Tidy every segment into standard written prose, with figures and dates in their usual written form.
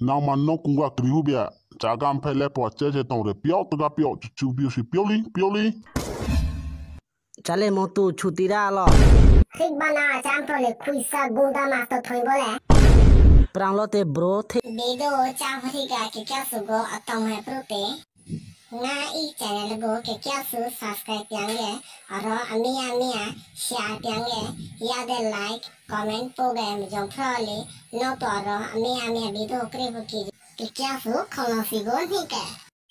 Now man no kunga kriubia. Chagam pele po cheche tongre pio toga pio chubiu si pioli. Chale mo tu chutira lo. Thik bana champo le kuisa gunda master thoin bole. Prang lo te bro thik. Bido champo ga ke kya sugo atong hai prote. Nga I channel go ke kya su subscribe piange aro amia share piange yade like comment program jong prole no to aro amia bido kribu ki ke kya su kholo sigo ni ke.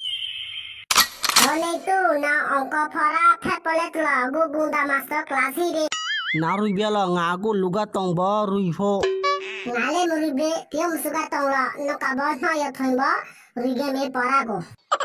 Hone tu na onko phara phepole tla go gunda master class hi re. Na rui bia lo nga gu luga tong bo rui pho. Ngale muribe pio musuga tong lo no ka bo na yo thon bo rige me para go.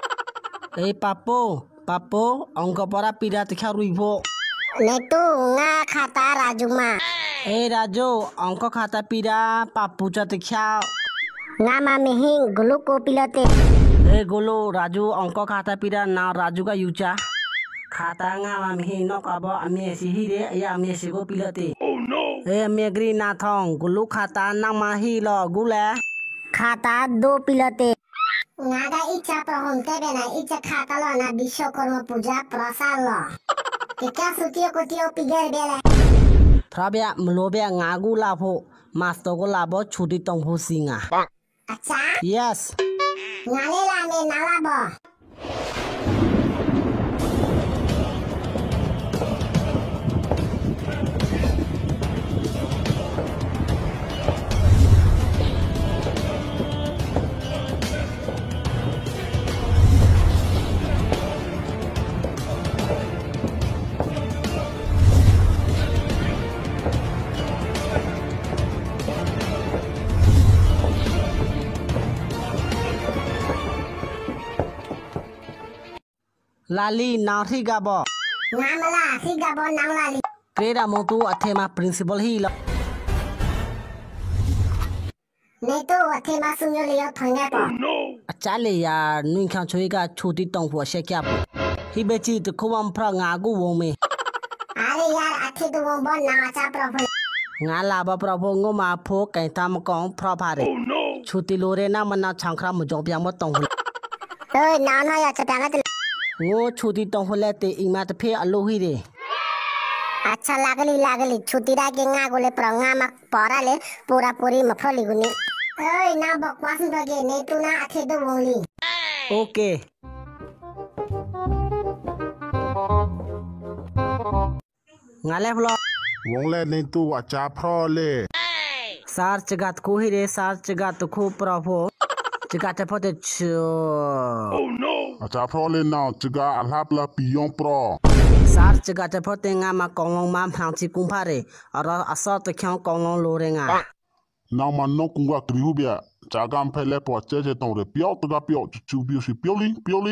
Papo, angka para pira tikha rui pho. Netu nga khata Raju ma. Raju, angka khata pira papu cha tikha. Nga ma mehing gulu ko pilote. Gulu Raju angka khata pira na Raju ka yucha. Khata nga ma mehing no ka bo ami si hi re ya ami si go pilote. Oh no. Ami agri na thong gulu khata na ma hi lo gule. Khata do pilote. Ngada icha prohonte bena icha khata lo na Bishwakarma puja prasad lo. Kya sutio ko tio piger bele. Trabia mlobia ngagu la pho master ko la bo chuti tong pho singa. Acha? Yes. Ngale la me nala bo. Lali nang gabo. Namala gabo nang lali. Kreda motu athema principal hi lo. Neto athema sunyo liyo thonga po. Achale ya nuin khang choi ga chuti tong pho she kya. Hi bechi to khowam phra nga gu wong me. Are yaar athe to wong bo na cha propho. Nga la ba propho ngo ma pho kai tam kong phra phare. Chuti lore na mana changkhra mu jong pyang mo tong. Oi na na ya cha pyang Ngo chuti tong hole te ima te phe alo hi re. अच्छा लागली छुट्टी राके nga गोले प्रंगा मा पराले पूरा पूरी मफली गुनी ओइ ना बकवास बगे ने तू ना अथे दो बोली okay ngale blo Wongle ne tu acha prole. sar chagat ko hi re sar chagat ko propho chagat phote chu. Oh no. Acha prole now chiga alhapla pion pro. Sar chagat phote nga ma kong ma phang chi kum phare ara asa to khyang kong lo re nga. Now man no kunga kriubia. Chagam pele po cheche tongre pio toga pio chubiu si pioli.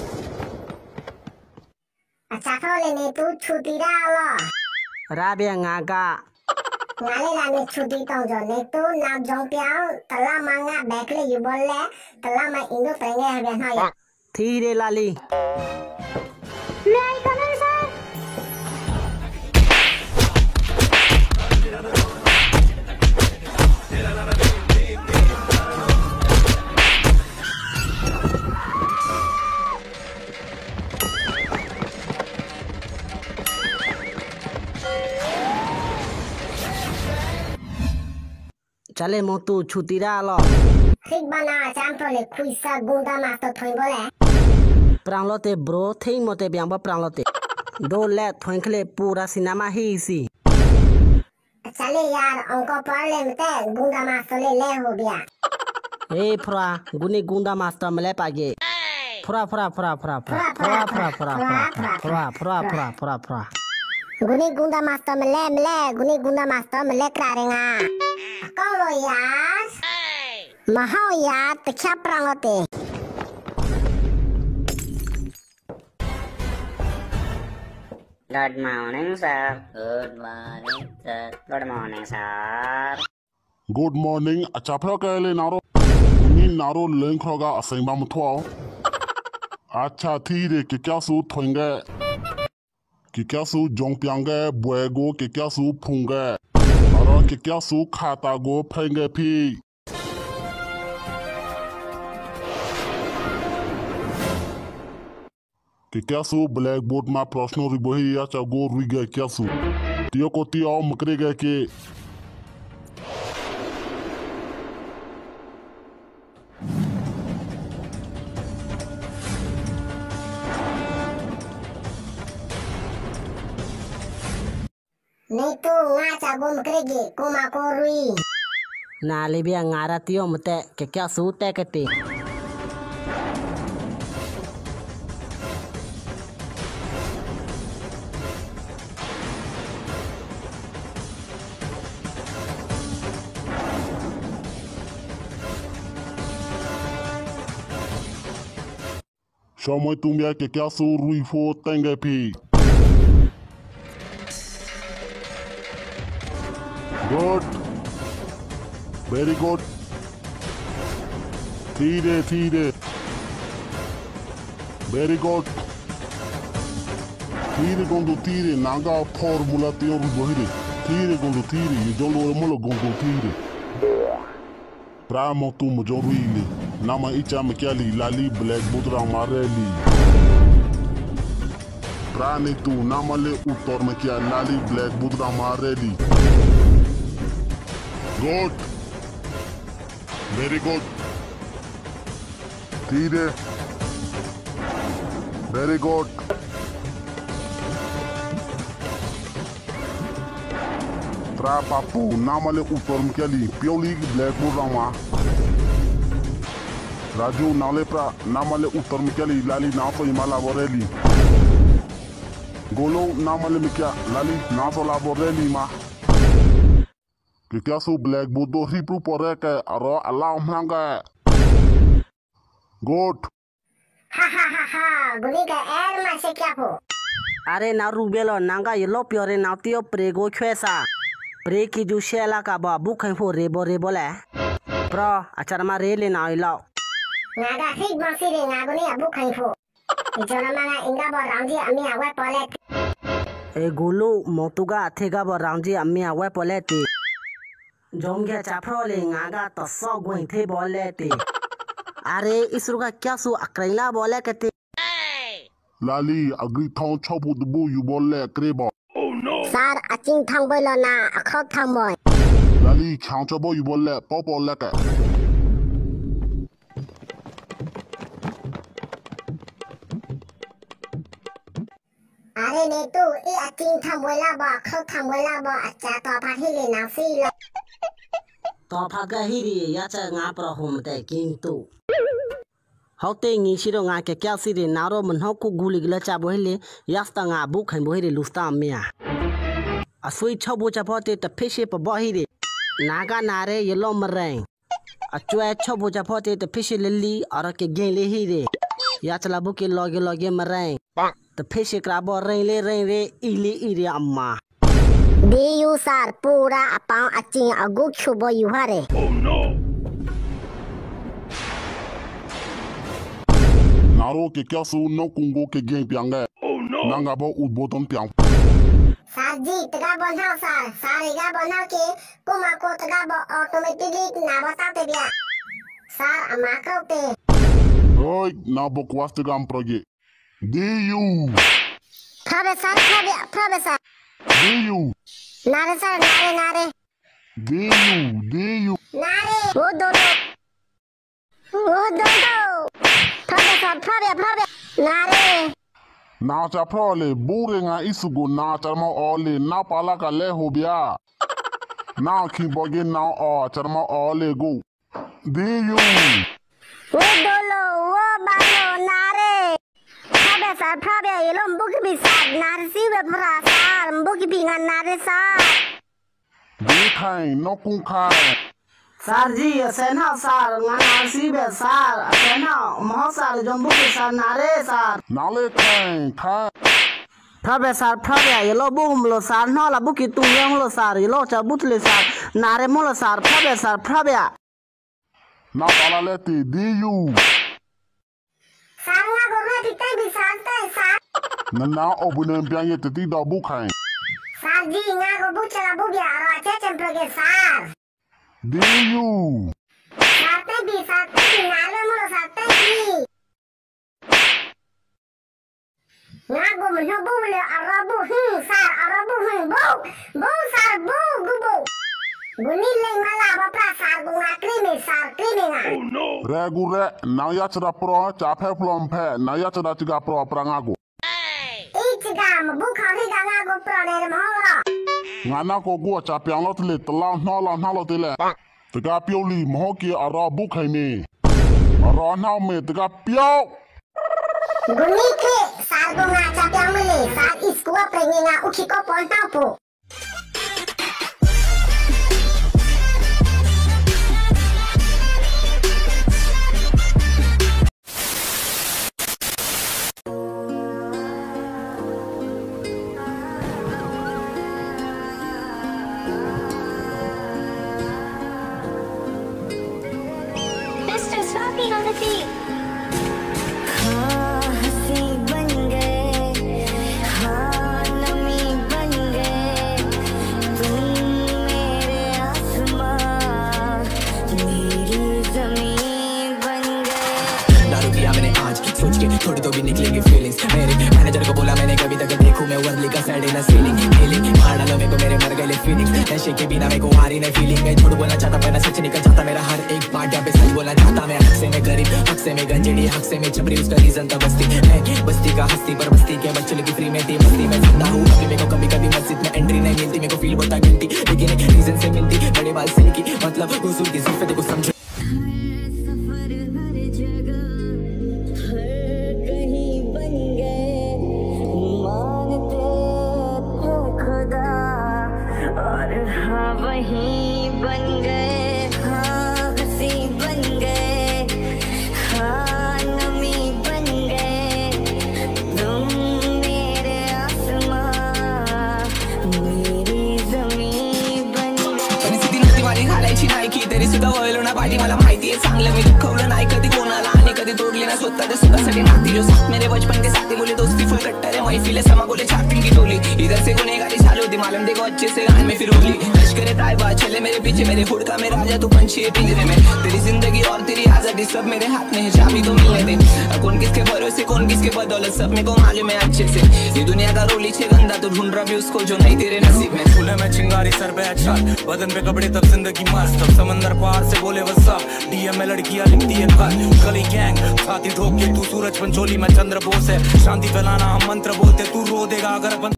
अच्छा खोले ने तू छुट्टी रा लो Rabia nga ga ngale la ne छुट्टी तो जो ने तू ना जों प्याओ तला मांगा बैकले यु बोले तला मा इंदो तंगे हबे ना या thi re lali. मैं Kamal sir Chale mo tu chutira lo. ठीक बना चांपो ले खुइसा गुंडा मास्टर थोइन बोले Prang lo te bro thei mo te byang ba prang lo te. Do le thoin khle pura cinema hi si. चले यार अंको पढ़ ले मते गुंडा मास्टर ले हो गया Hey phra guni gunda master male page. Phra. गुनी गुंडा मास्टर मले गुनी गुंडा मास्टर मले करारेगा कौन लो यार महाओ यार तो क्या प्रांगते Good morning, sir. Good morning, sir. Good morning, sir. Good morning. Acha pro kele naro. Ni naro leng kroga asemba mutwa. Acha thire ke kya su thoinge. Ke kya su jongpyange buego ke kya su phunge. Aro ke kya su khata go phenge phi. कि क्या सु black board में प्रश्न रिबोही या चागो रुई गए क्या सु तियो को तियो मकरे गए के नहीं तो nga चागो मकरेगे कोमा को रुई ना ले बिया ngara tiyo mate ke kya su te kete Shomoy tumbia que क्या सु रुई फो तेंगे पी गुड वेरी गुड धीरे धीरे वेरी गुड धीरे गोंदो धीरे नागा फॉर्मूला तियो रुबोही धीरे गोंदो धीरे ये जोलो मोलो गोंदो धीरे Pramo tu mojoruile nama icha mekiali lali black budra mareli Prani tu nama le utor mekia lali black budra mareli Good Very good Tire Very good Papu nama le utor mekiali pioli black budra ma Raju nale pra namale utar mikali lali nafo imala boreli Golo namale mikia lali nafo la boreli ma Kikya su black budo hipru poreke aro Allah mhanga Good ha guli ka air ma se kya ko are na rubelo nanga yelo piore na tiyo prego khwesa pre ki ju shela ka ba bu khain fo rebo le pro achara ma re le na ilo Naga hik basi de nago ni abu khaifo. Ijona mana inga bo rangji ami awe pole. e gulu motuga athega bo rangji ami awe pole te jongge chapro le ngaga to so goin the bole te are isru ka kya su akraila bole kete Lali agri thong chopu dubu yu bolle krebo Sar aching thang boy lo na akhok thang boy. Lali khang chobo yu bolle popo leke Are ne tu e aching thang boy la bo akhok thang boy la bo acha to pha hi le na si lo. to phaga hiri ya cha nga pro hom te kintu hote ngi shiro nga ke kya si de naro man ho ku guli gla cha bohile yasta nga bu khain bohire lusta mya asui chobo cha phote te phishe pa bohire naga nare yelo marang achwe chobo cha phote te phishe lili ara ke gele hire ya chala bu ke loge marang te phishe kra bo rein le ile ire amma Di yu sar pura apang aching aguk chubo yu hare. Naro que क्या सु no kungo के gen piange Nanga bo ut boton piang Sar ji tega bonhao sar iga bonhao ke kuma ko tega bo automatically na bata te bia. Sar amakau te. Oi na bo kwaste gam proge Diu Prabe sar. Diu Nare sar nare. Diu Nare. Wo dodo. Prabe. Nare. Na cha prole bure nga isugo na charma ole na pala ka le hobia Na ki boge na o charma ole go Diu Wo dolo. Wo balo. Nare. Prabe yelo mbuki bisar. Nare siwe pra sar. Mbuki binga nare sar. Di khai no kun khai Sarji senha sar ngana sibe sar senha mo sar jombu ke sar nare sar Nale khai Prabe sar prabe yelo bum lo sar no la buki tu yang lo sar yelo cha butle sar nare mo lo sar prabe Na pala le ti Diu Sar nga gorna titai bisar te sar. Na obunen piange te ti da bu khai Sar ji nga go buchala bugya ro ache chemproge sar. Diu Sarte bi nalo mo sarte bi. menyo bu le arabu sar arabu bu sar bu gubu guni le mala bapra sar bunga krimi sar krimi nga Regure na ya chada pro cha phe plom phe na ya chada chiga pro pranga go ichiga mabu khari ganga go prane mhola ngana ko go cha pyang lo tle tla na lo tile tga pioli mo ki ara bu khai me ara na me tga pyo guni ke sar bunga cha pyang me sar iskua prenga ukiko ponta po on the feet. सोच के थोड़ी तो भी निकलेंगी feelings मेरे manager को बोला मैंने कभी तक देखूं मैं वर्ली का सैडे ना सीलिंग फीलिंग मार डालो मेरे को मेरे मर गए फीलिंग्स नशे के बिना मेरे को आ रही नहीं फीलिंग मैं झूठ बोलना चाहता मैं सच निकल जाता मेरा हर एक बात यहाँ पे सच बोलना चाहता मैं हक से मैं गरीब हक से मैं गंजेड़ी हक से मैं छपरी उसका रीजन था बस्ती मैं बस्ती का हस्ती पर बस्ती के बच्चों की फ्री में थी मस्ती में जिंदा हूँ अभी मेरे को कभी कभी मस्जिद में एंट्री नहीं मिलती मेरे को फील होता गिनती लेकिन रीजन से मिलती बड़े बाल से की मतलब हुजूर की सिर्फ को समझो वहीं बन गए हाँ हंसी बन गए हाँ नमी बन गए तुम मेरे आसमां मेरी जमीन बन गए परिस्थिती नव्हती माझी घालायची नाही की तरी सुद्धा वळलो ना पाठी मला माहिती आहे चांगलं मी दुखवलं नाही कधी कोणाला आणि कधी तोडली ना स्वतःच्या सुखासाठी नाती जो साथ मेरे बचपन के साथी बोले दोस्ती फुल कट्टर है महफिलें समा बोले चार की टोली इधर से गुनेगारी चालू थी मालूम देखो अच्छे से गान में फिर उगली लश्करे ताइबा चले मेरे पीछे मेरे हुड का मेरा राजा तू पंछी है पिंजरे में तेरी जिंदगी और तेरी आजादी सब मेरे हाथ में है चाबी तो मिलने दे कौन किसके भरोसे कौन किसके बदौलत सब मेरे को मालूम है अच्छे से ये दुनिया का रोली छे गंदा तो ढूंढ रहा भी उसको जो नहीं तेरे नसीब में फूले में चिंगारी सर पे अच्छा बदन पे कपड़े तब जिंदगी मस्त तब समंदर पार से बोले वसा डीएम में लड़कियां लिखती है गली गैंग छाती ठोक के तू सूरज पंचोली में चंद्र बोस है शांति फैलाना हम मंत्र बोलते तू रो देगा अगर